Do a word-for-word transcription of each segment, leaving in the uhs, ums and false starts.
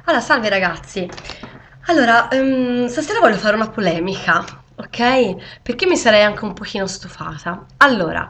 Allora, salve ragazzi. Allora, ehm, stasera voglio fare una polemica, ok? Perché mi sarei anche un pochino stufata. Allora,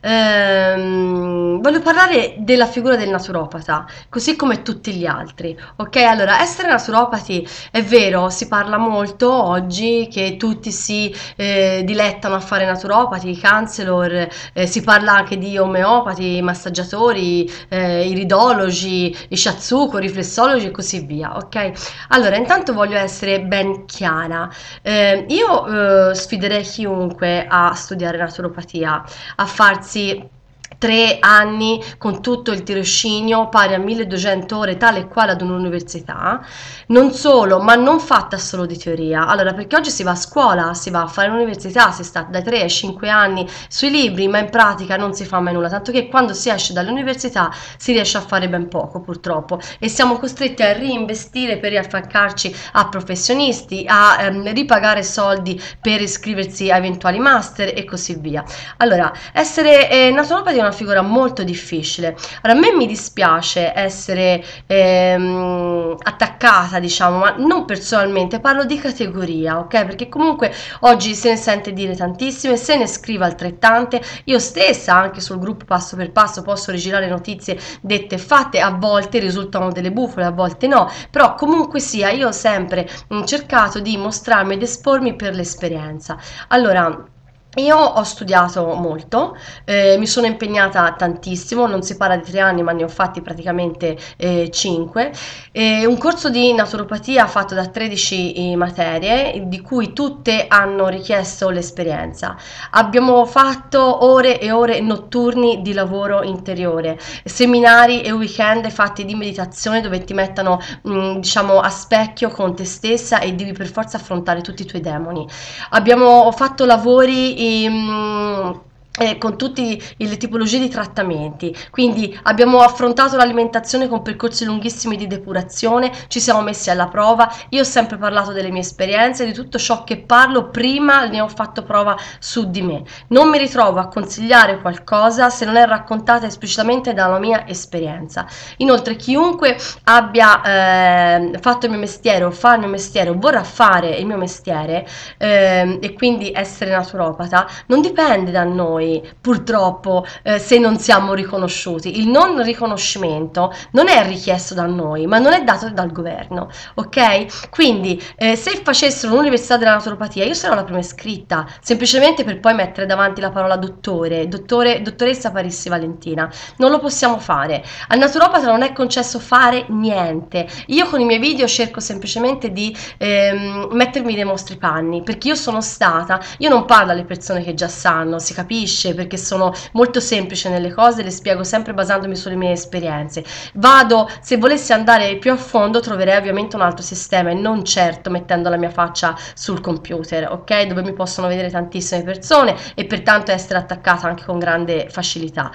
ehm, voglio parlare della figura del naturopata, così come tutti gli altri, ok? Allora, essere naturopati è vero, si parla molto oggi che tutti si eh, dilettano a fare naturopati, i counselor, eh, si parla anche di omeopati, massaggiatori, eh, iridologi, i shiatsuko, riflessologi e così via, ok? Allora, intanto voglio essere ben chiara. Eh, io eh, sfiderei chiunque a studiare naturopatia, a farsi tre anni con tutto il tirocinio pari a milleduecento ore tale e quale ad un'università, non solo, ma non fatta solo di teoria. Allora, perché oggi si va a scuola, si va a fare l'università, si sta dai tre ai cinque anni sui libri, ma in pratica non si fa mai nulla, tanto che quando si esce dall'università si riesce a fare ben poco purtroppo e siamo costretti a reinvestire per riaffiancarci a professionisti, a ehm, ripagare soldi per iscriversi a eventuali master e così via. Allora, essere eh, naturopati è una figura molto difficile. Allora, a me mi dispiace essere ehm, attaccata, diciamo, ma non personalmente, parlo di categoria, ok? Perché comunque oggi se ne sente dire tantissime, se ne scrive altrettante. Io stessa, anche sul gruppo Passo per Passo, posso rigirare notizie dette e fatte, a volte risultano delle bufale, a volte no, però comunque sia, io ho sempre mh, cercato di mostrarmi ed espormi per l'esperienza. Allora, io ho studiato molto, eh, mi sono impegnata tantissimo, non si parla di tre anni ma ne ho fatti praticamente eh, cinque, eh, un corso di naturopatia fatto da tredici eh, materie, di cui tutte hanno richiesto l'esperienza. Abbiamo fatto ore e ore notturni di lavoro interiore, seminari e weekend fatti di meditazione dove ti mettono mh, diciamo a specchio con te stessa e devi per forza affrontare tutti i tuoi demoni. Abbiamo fatto lavori ehm, eh, con tutte le tipologie di trattamenti, quindi abbiamo affrontato l'alimentazione con percorsi lunghissimi di depurazione, ci siamo messi alla prova. Io ho sempre parlato delle mie esperienze, di tutto ciò che parlo prima ne ho fatto prova su di me. Non mi ritrovo a consigliare qualcosa se non è raccontata esplicitamente dalla mia esperienza. Inoltre, chiunque abbia eh, fatto il mio mestiere o fa il mio mestiere o vorrà fare il mio mestiere ehm, e quindi essere naturopata non dipende da noi, purtroppo, eh, se non siamo riconosciuti. Il non riconoscimento non è richiesto da noi, ma non è dato dal governo, ok? Quindi eh, se facessero l'università della naturopatia io sarò la prima iscritta, semplicemente per poi mettere davanti la parola dottore, dottore, dottoressa Parissi Valentina. Non lo possiamo fare. Al naturopata non è concesso fare niente. Io con i miei video cerco semplicemente di ehm, mettermi nei vostri panni, perché io sono stata, io non parlo alle persone che già sanno, si capisce, perché sono molto semplice nelle cose, le spiego sempre basandomi sulle mie esperienze. Vado, se volessi andare più a fondo, troverei ovviamente un altro sistema e non certo mettendo la mia faccia sul computer, ok? Dove mi possono vedere tantissime persone e pertanto essere attaccata anche con grande facilità.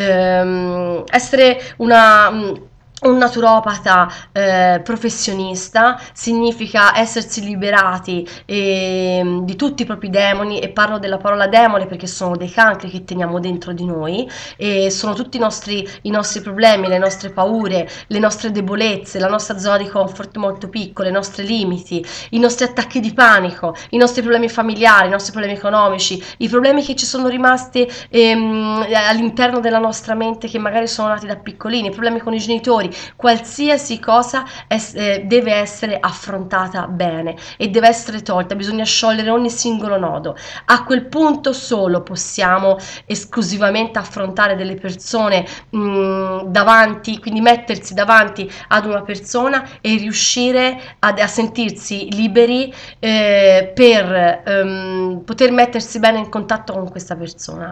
Ehm, essere una un naturopata eh, professionista significa essersi liberati eh, di tutti i propri demoni, e parlo della parola demone perché sono dei cancri che teniamo dentro di noi e sono tutti i nostri, i nostri problemi, le nostre paure, le nostre debolezze, la nostra zona di comfort molto piccola, i nostri limiti, i nostri attacchi di panico, i nostri problemi familiari, i nostri problemi economici, i problemi che ci sono rimasti ehm, all'interno della nostra mente, che magari sono nati da piccolini, i problemi con i genitori. Qualsiasi cosa es- eh, deve essere affrontata bene e deve essere tolta, bisogna sciogliere ogni singolo nodo. A quel punto solo possiamo esclusivamente affrontare delle persone mh, davanti, quindi mettersi davanti ad una persona e riuscire ad- a sentirsi liberi eh, per ehm, poter mettersi bene in contatto con questa persona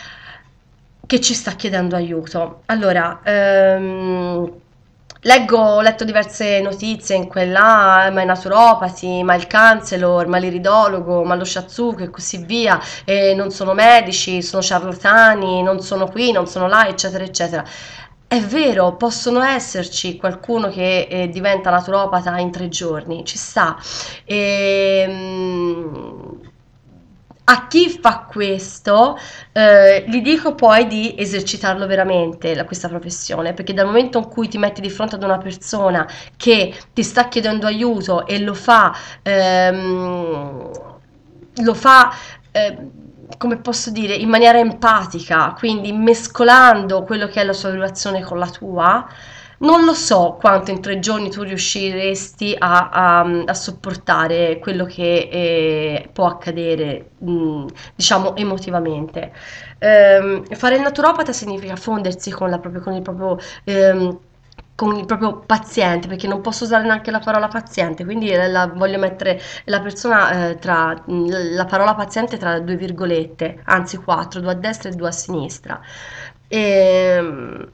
che ci sta chiedendo aiuto. Allora, ehm, leggo, ho letto diverse notizie in quella, ma i naturopati, ma il counselor, ma l'iridologo, ma lo shiatsuke e così via, e non sono medici, sono ciarlatani, non sono qui, non sono là, eccetera, eccetera. È vero, possono esserci qualcuno che eh, diventa naturopata in tre giorni, ci sta. Ehm, A chi fa questo, eh, gli dico poi di esercitarlo veramente, la- questa professione, perché dal momento in cui ti metti di fronte ad una persona che ti sta chiedendo aiuto e lo fa, ehm, lo fa, eh, come posso dire, in maniera empatica, quindi mescolando quello che è la sua relazione con la tua, non lo so quanto in tre giorni tu riusciresti a, a- a sopportare quello che eh, può accadere, mh, diciamo, emotivamente. Ehm, fare il naturopata significa fondersi con, la propria- con il proprio, ehm, con il proprio paziente, perché non posso usare neanche la parola paziente, quindi la, la- voglio mettere la persona eh, tra mh, la parola paziente tra due virgolette, anzi quattro, due a destra e due a sinistra. Ehm,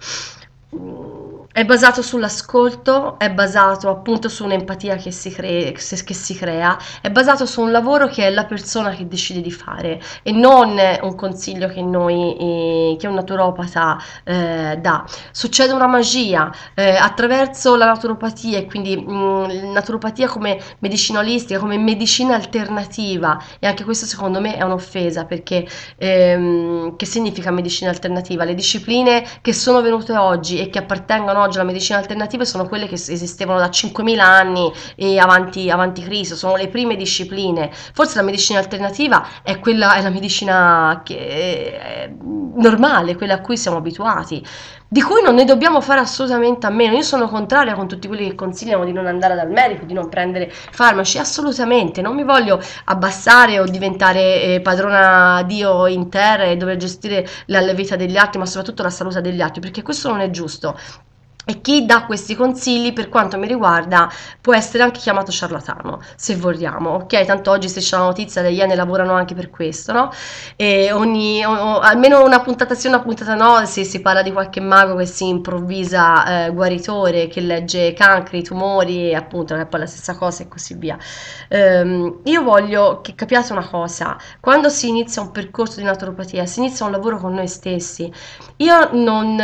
è basato sull'ascolto, è basato appunto su un'empatia che si, cre- che si crea, è basato su un lavoro che è la persona che decide di fare e non un consiglio che noi, eh, che un naturopata eh, dà. Succede una magia eh, attraverso la naturopatia e quindi mh, naturopatia come medicina olistica, come medicina alternativa, e anche questo secondo me è un'offesa perché ehm, che significa medicina alternativa? Le discipline che sono venute oggi e che appartengono oggi alla medicina alternativa sono quelle che esistevano da cinquemila anni e avanti, avanti Cristo, sono le prime discipline. Forse la medicina alternativa è quella, è la medicina che è normale, quella a cui siamo abituati, di cui non ne dobbiamo fare assolutamente a meno. Io sono contraria con tutti quelli che consigliano di non andare dal medico, di non prendere farmaci, assolutamente, non mi voglio abbassare o diventare eh, padrona Dio in terra e dover gestire la, la vita degli altri, ma soprattutto la salute degli altri, perché questo non è giusto. E chi dà questi consigli, per quanto mi riguarda, può essere anche chiamato ciarlatano, se vogliamo, ok? Tanto oggi se c'è la notizia, le Iene lavorano anche per questo, no? E ogni, o- o- almeno una puntata sì, una puntata no, se si parla di qualche mago che si improvvisa eh, guaritore, che legge cancri, tumori, e appunto, che è poi la stessa cosa e così via. Ehm, io voglio che capiate una cosa, quando si inizia un percorso di naturopatia, si inizia un lavoro con noi stessi. Io non,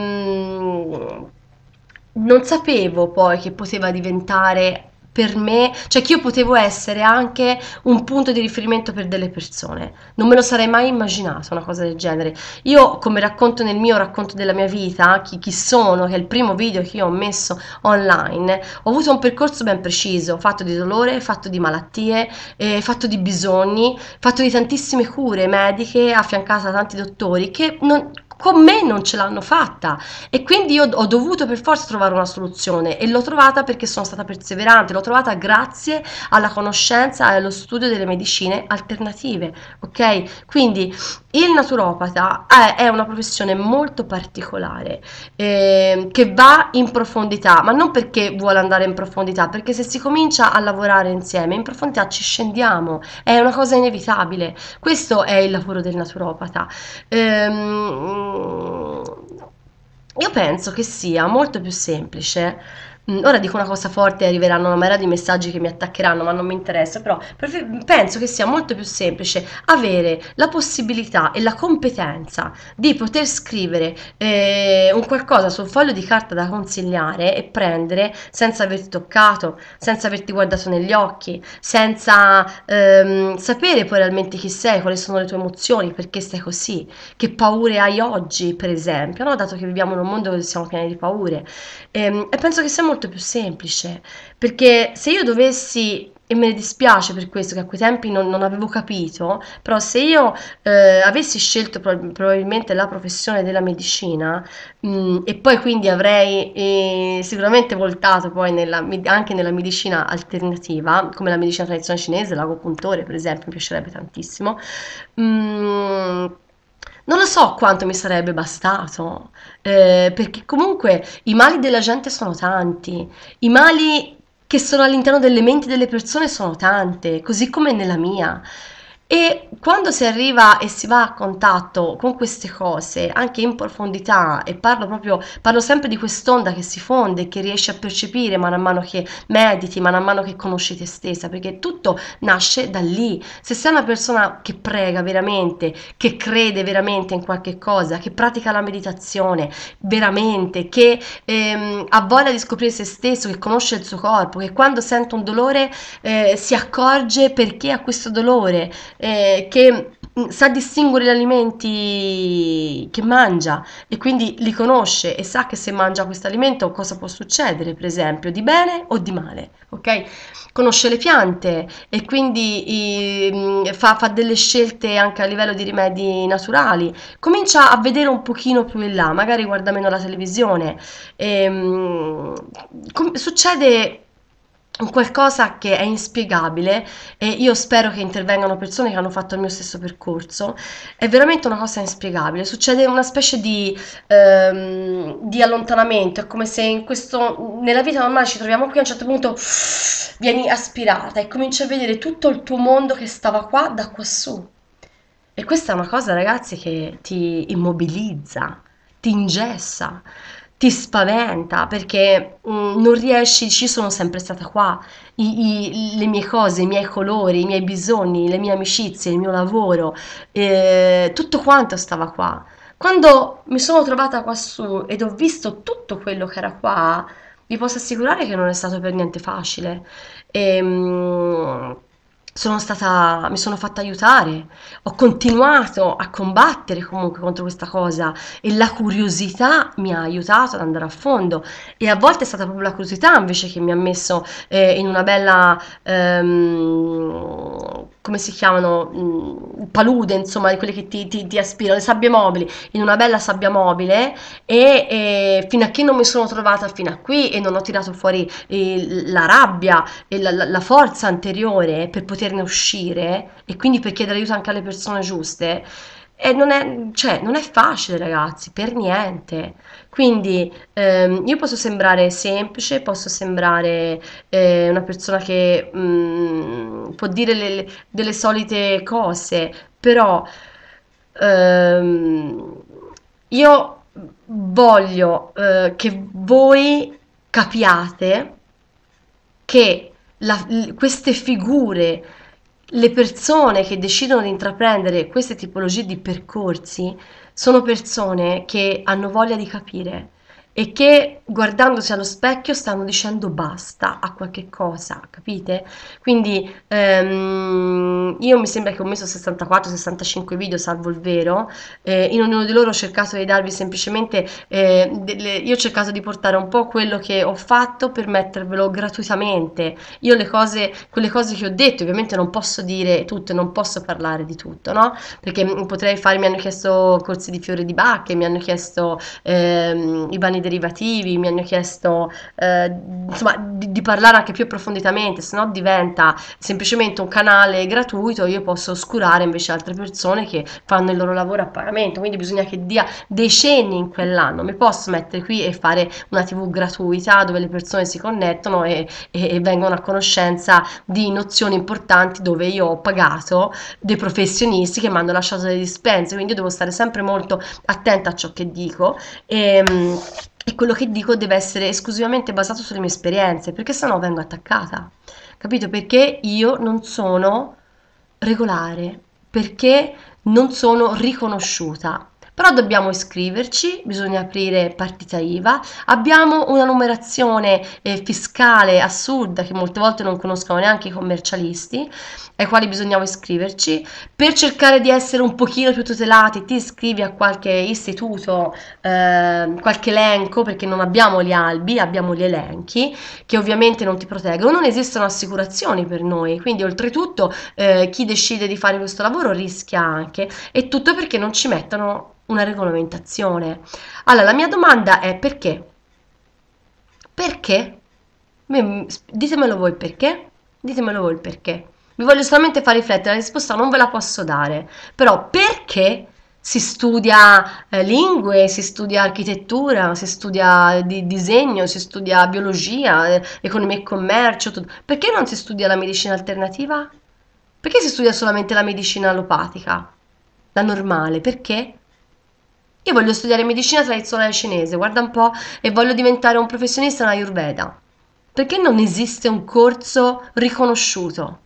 ehm, non sapevo poi che poteva diventare per me, cioè che io potevo essere anche un punto di riferimento per delle persone. Non me lo sarei mai immaginato una cosa del genere. Io, come racconto nel mio racconto della mia vita, chi, chi sono, che è il primo video che io ho messo online, ho avuto un percorso ben preciso, fatto di dolore, fatto di malattie, eh, fatto di bisogni, fatto di tantissime cure mediche, affiancata da tanti dottori che non- con me non ce l'hanno fatta, e quindi io ho dovuto per forza trovare una soluzione e l'ho trovata perché sono stata perseverante, l'ho trovata grazie alla conoscenza e allo studio delle medicine alternative, ok? Quindi il naturopata è, è una professione molto particolare, eh, che va in profondità, ma non perché vuole andare in profondità, perché se si comincia a lavorare insieme in profondità ci scendiamo, è una cosa inevitabile. Questo è il lavoro del naturopata. Ehm, io penso che sia molto più semplice. mm, Ora dico una cosa forte e arriveranno una marea di messaggi che mi attaccheranno, ma non mi interessa, però prefe- penso che sia molto più semplice avere la possibilità e la competenza di poter scrivere eh, un qualcosa su un foglio di carta da consigliare e prendere senza averti toccato, senza averti guardato negli occhi, senza ehm, sapere poi realmente chi sei, quali sono le tue emozioni, perché stai così, che paure hai oggi, per esempio, no? Dato che viviamo in un mondo dove siamo pieni di paure. Ehm, e penso che sia molto più semplice, perché se io dovessi, e me ne dispiace per questo, che a quei tempi non, non avevo capito, però se io eh, avessi scelto prob- probabilmente la professione della medicina, mh, e poi quindi avrei eh, sicuramente voltato poi nella, med- anche nella medicina alternativa, come la medicina tradizionale cinese, l'agopuntore per esempio, mi piacerebbe tantissimo. Mm, non lo so quanto mi sarebbe bastato, eh, perché comunque i mali della gente sono tanti, i mali che sono all'interno delle menti delle persone sono tante, così come nella mia. E quando si arriva e si va a contatto con queste cose, anche in profondità, e parlo proprio, parlo sempre di quest'onda che si fonde, che riesci a percepire man mano che mediti, man mano che conosci te stessa, perché tutto nasce da lì. Se sei una persona che prega veramente, che crede veramente in qualche cosa, che pratica la meditazione veramente, che ehm, ha voglia di scoprire se stesso, che conosce il suo corpo, che quando sente un dolore eh, si accorge perché ha questo dolore, eh, che mm, sa distinguere gli alimenti che mangia e quindi li conosce e sa che se mangia questo alimento cosa può succedere, per esempio, di bene o di male, ok? Conosce le piante e quindi i- mm, fa, fa delle scelte anche a livello di rimedi naturali. Comincia a vedere un pochino più in là, magari guarda meno la televisione. Ehm, com- succede un qualcosa che è inspiegabile e io spero che intervengano persone che hanno fatto il mio stesso percorso. È veramente una cosa inspiegabile. Succede una specie di, ehm, di allontanamento. È come se in questo, nella vita normale ci troviamo qui a un certo punto vieni aspirata e cominci a vedere tutto il tuo mondo che stava qua da quassù. E questa è una cosa, ragazzi, che ti immobilizza, ti ingessa, ti spaventa perché mm, non riesci, ci sono sempre stata qua, i- i- le mie cose, i miei colori, i miei bisogni, le mie amicizie, il mio lavoro, eh, tutto quanto stava qua. Quando mi sono trovata quassù ed ho visto tutto quello che era qua, vi posso assicurare che non è stato per niente facile. Ehm, sono stata, mi sono fatta aiutare, ho continuato a combattere comunque contro questa cosa e la curiosità mi ha aiutato ad andare a fondo e a volte è stata proprio la curiosità invece che mi ha messo eh, in una bella, ehm, come si chiamano, mm, palude, insomma, di quelle che ti, ti, ti aspirano, le sabbie mobili, in una bella sabbia mobile e, e fino a che non mi sono trovata fino a qui e non ho tirato fuori eh, la rabbia e la, la- la forza anteriore per poterne uscire e quindi per chiedere aiuto anche alle persone giuste. E non è, cioè, non è facile, ragazzi, per niente. Quindi ehm, io posso sembrare semplice, posso sembrare eh, una persona che mm, può dire le- delle solite cose, però ehm, io voglio eh, che voi capiate che la- l- queste figure, le persone che decidono di intraprendere queste tipologie di percorsi, sono persone che hanno voglia di capire e che guardandosi allo specchio stanno dicendo basta a qualche cosa, capite? Quindi ehm, io mi sembra che ho messo sessantaquattro sessantacinque video, salvo il vero, eh, in ognuno di loro ho cercato di darvi semplicemente eh, delle- io ho cercato di portare un po' quello che ho fatto per mettervelo gratuitamente. Io le cose, quelle cose che ho detto, ovviamente non posso dire tutto, non posso parlare di tutto, no? Perché mm, potrei fare, mi hanno chiesto corsi di fiori di bacche, mi hanno chiesto ehm, i bani derivativi, mi hanno chiesto eh, insomma di, di parlare anche più approfonditamente, se no diventa semplicemente un canale gratuito, io posso oscurare invece altre persone che fanno il loro lavoro a pagamento, quindi bisogna che dia decenni in quell'anno. Mi posso mettere qui e fare una T V gratuita dove le persone si connettono e, e- e vengono a conoscenza di nozioni importanti dove io ho pagato dei professionisti che mi hanno lasciato delle dispense, quindi io devo stare sempre molto attenta a ciò che dico e, e quello che dico deve essere esclusivamente basato sulle mie esperienze, perché sennò vengo attaccata. Capito? Perché io non sono regolare, perché non sono riconosciuta. Però dobbiamo iscriverci, bisogna aprire partita I V A, abbiamo una numerazione eh, fiscale assurda che molte volte non conoscono neanche i commercialisti, ai quali bisognava iscriverci. Per cercare di essere un pochino più tutelati, ti iscrivi a qualche istituto, eh, qualche elenco, perché non abbiamo gli albi, abbiamo gli elenchi, che ovviamente non ti proteggono. Non esistono assicurazioni per noi, quindi oltretutto eh, chi decide di fare questo lavoro rischia anche, e tutto perché non ci mettono una regolamentazione. Allora, la mia domanda è perché? Perché? Mi- Ditemelo voi perché? Ditemelo voi il perché. Vi voglio solamente far riflettere, la risposta non ve la posso dare, però perché si studia eh, lingue, si studia architettura, si studia di- disegno, si studia biologia, eh, economia e commercio, tutto. Perché non si studia la medicina alternativa? Perché si studia solamente la medicina allopatica? La normale, perché? Io voglio studiare medicina tradizionale cinese, guarda un po', e voglio diventare un professionista in Ayurveda. Perché non esiste un corso riconosciuto?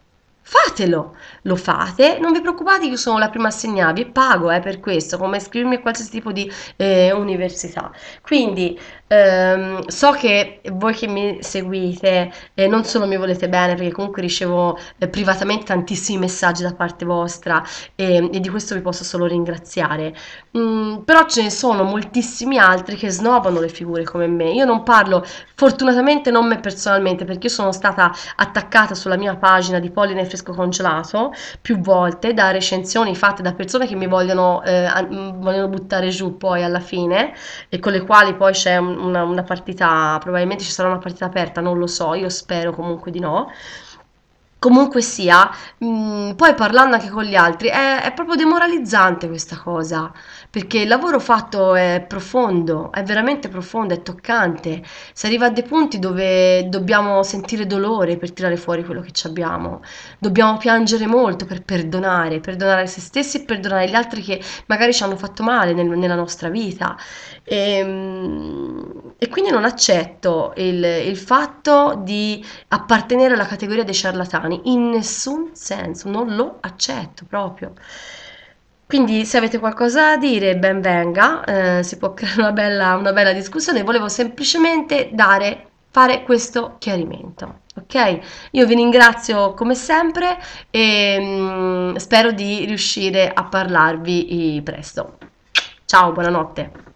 fatelo, lo fate, non vi preoccupate, io sono la prima a segnarvi e pago eh, per questo, come iscrivermi a qualsiasi tipo di eh, università. Quindi ehm, so che voi che mi seguite eh, non solo mi volete bene, perché comunque ricevo eh, privatamente tantissimi messaggi da parte vostra e, e di questo vi posso solo ringraziare. Mm, però ce ne sono moltissimi altri che snobano le figure come me. Io non parlo, fortunatamente non me personalmente, perché io sono stata attaccata sulla mia pagina di polline fresco congelato più volte da recensioni fatte da persone che mi vogliono, eh, an- vogliono buttare giù poi alla fine e con le quali poi c'è un- una, una partita, probabilmente ci sarà una partita aperta, non lo so, io spero comunque di no. Comunque sia, mh, poi parlando anche con gli altri, è, è proprio demoralizzante questa cosa, perché il lavoro fatto è profondo, è veramente profondo, è toccante. Si arriva a dei punti dove dobbiamo sentire dolore per tirare fuori quello che ci abbiamo, dobbiamo piangere molto per perdonare, perdonare se stessi e perdonare gli altri che magari ci hanno fatto male nel- nella nostra vita. E, mh, e quindi non accetto il, il fatto di appartenere alla categoria dei ciarlatani in nessun senso, non lo accetto proprio. Quindi se avete qualcosa da dire, ben venga, eh, si può creare una bella, una bella discussione. Volevo semplicemente dare, fare questo chiarimento. Ok? Io vi ringrazio come sempre e mm, spero di riuscire a parlarvi eh, presto. Ciao, buonanotte.